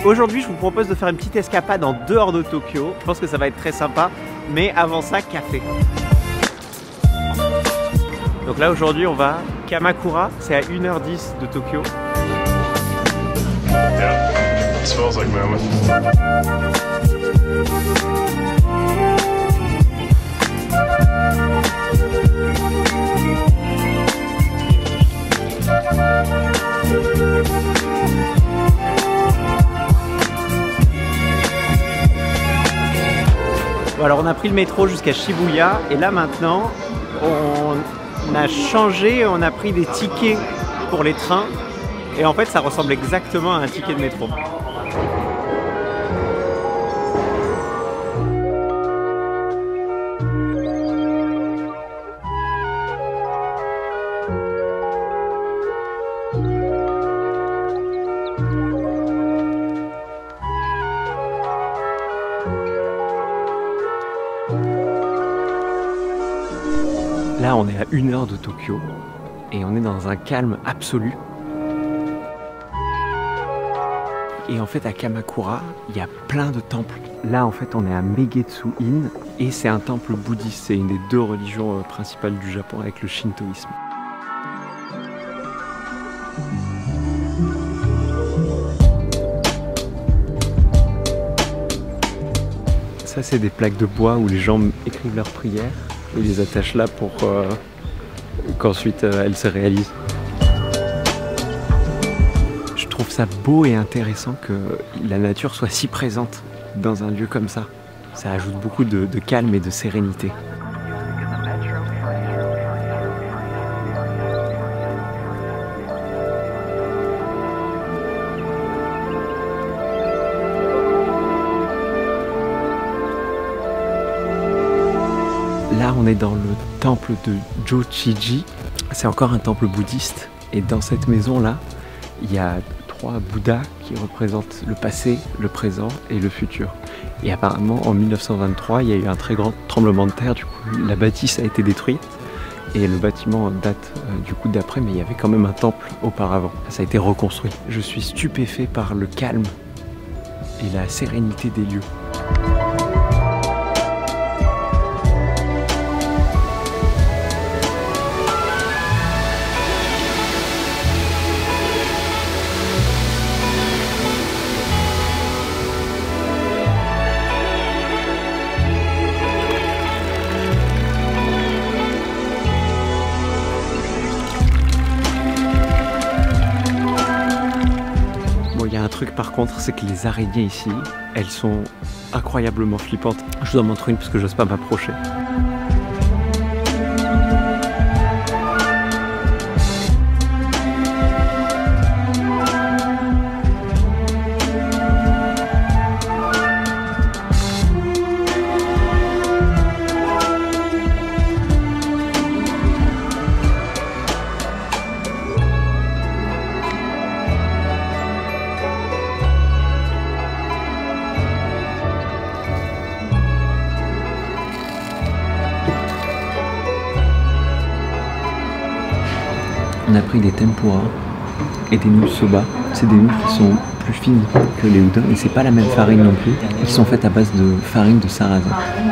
Aujourd'hui, je vous propose de faire une petite escapade en dehors de Tokyo. Je pense que ça va être très sympa, mais avant ça, café. Donc là, aujourd'hui, on va à Kamakura, c'est à 1h10 de Tokyo. Yeah, it smells like mammoth. Bon, alors on a pris le métro jusqu'à Shibuya et là maintenant on a changé, on a pris des tickets pour les trains et en fait ça ressemble exactement à un ticket de métro. Là, on est à 1 heure de Tokyo et on est dans un calme absolu. Et en fait, à Kamakura, il y a plein de temples. Là, en fait, on est à Megetsu-in et c'est un temple bouddhiste. C'est une des deux religions principales du Japon avec le shintoïsme. Ça, c'est des plaques de bois où les gens écrivent leurs prières. Ils les attachent là pour qu'ensuite elles se réalisent. Je trouve ça beau et intéressant que la nature soit si présente dans un lieu comme ça. Ça ajoute beaucoup de calme et de sérénité. Là, on est dans le temple de Jochiji. C'est encore un temple bouddhiste. Et dans cette maison-là, il y a 3 Bouddhas qui représentent le passé, le présent et le futur. Et apparemment, en 1923, il y a eu un très grand tremblement de terre. Du coup, la bâtisse a été détruite. Et le bâtiment date du coup d'après, mais il y avait quand même un temple auparavant. Ça a été reconstruit. Je suis stupéfait par le calme et la sérénité des lieux. Il y a un truc par contre, c'est que les araignées ici, elles sont incroyablement flippantes. Je vous en montre une parce que j'ose pas m'approcher. On a pris des tempura et des nouilles soba. C'est des nouilles qui sont plus fines que les udon et c'est pas la même farine non plus. Ils sont faites à base de farine de sarrasin.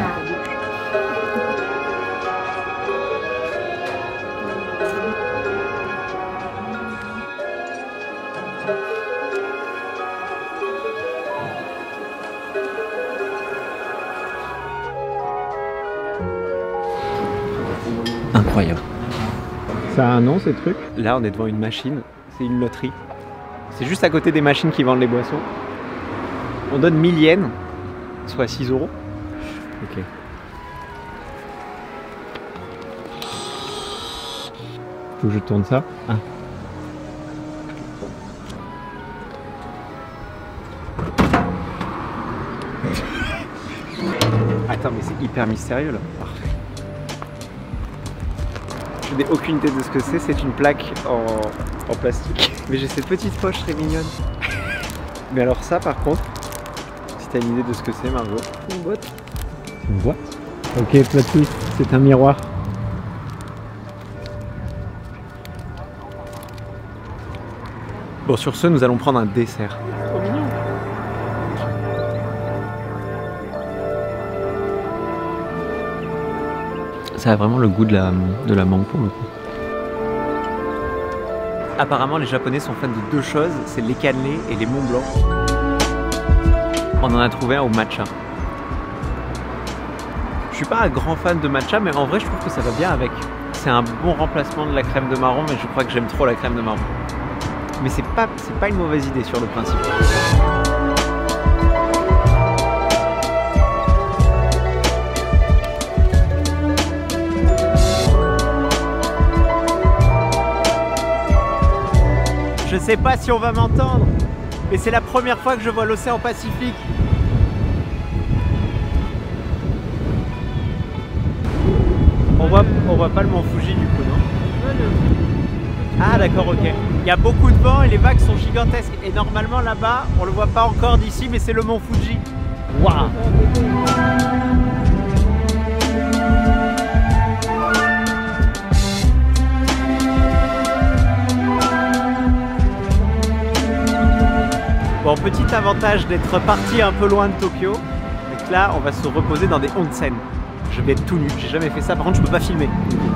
Incroyable. Ça a un nom ces trucs? Là on est devant une machine, c'est une loterie. C'est juste à côté des machines qui vendent les boissons. On donne 1000 yens, soit 6 €. Ok. Faut que je tourne ça? Ah. Attends mais c'est hyper mystérieux là. Parfait. Je n'ai aucune idée de ce que c'est une plaque en plastique. Mais j'ai cette petite poche très mignonne. Mais alors ça par contre, si t'as une idée de ce que c'est Margot. C'est une boîte. C'est une boîte? Ok, plot twist, c'est un miroir. Bon sur ce, nous allons prendre un dessert. Trop mignon. Ça a vraiment le goût de la mangue pour le coup. Apparemment, les Japonais sont fans de deux choses, c'est les cannelés et les Mont Blanc. On en a trouvé un au matcha. Je suis pas un grand fan de matcha, mais en vrai, je trouve que ça va bien avec. C'est un bon remplacement de la crème de marron, mais je crois que j'aime trop la crème de marron. Mais c'est pas une mauvaise idée sur le principe. Je sais pas si on va m'entendre, mais c'est la première fois que je vois l'océan Pacifique. On voit pas le mont Fuji du coup, non? Ah d'accord, ok. Il y a beaucoup de vent et les vagues sont gigantesques. Et normalement là-bas, on le voit pas encore d'ici, mais c'est le mont Fuji. Waouh! Bon, petit avantage d'être parti un peu loin de Tokyo. Donc là, on va se reposer dans des onsen. Je vais être tout nu, j'ai jamais fait ça, par contre je peux pas filmer.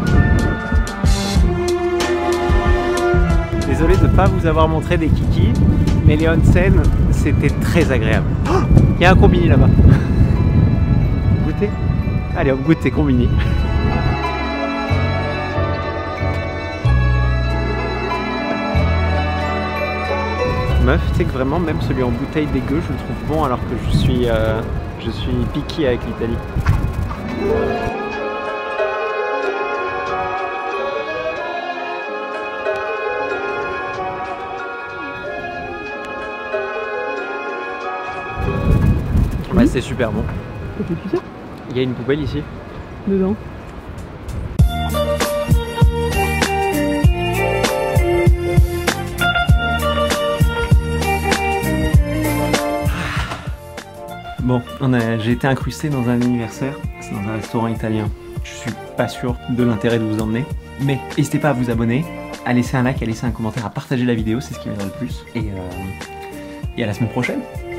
Désolé de ne pas vous avoir montré des kikis, mais les onsen, c'était très agréable. Oh, il y a un combini là-bas. Goûtez? Allez, hop, goûtez combini. Meuf, tu sais que vraiment, même celui en bouteille dégueu, je le trouve bon alors que je suis piqué avec l'Italie. Ouais, c'est super bon. Il y a une poubelle ici. Dedans. Bon, j'ai été incrusté dans un anniversaire, c'est dans un restaurant italien. Je suis pas sûr de l'intérêt de vous emmener, mais n'hésitez pas à vous abonner, à laisser un like, à laisser un commentaire, à partager la vidéo, c'est ce qui m'aidera le plus. Et à la semaine prochaine.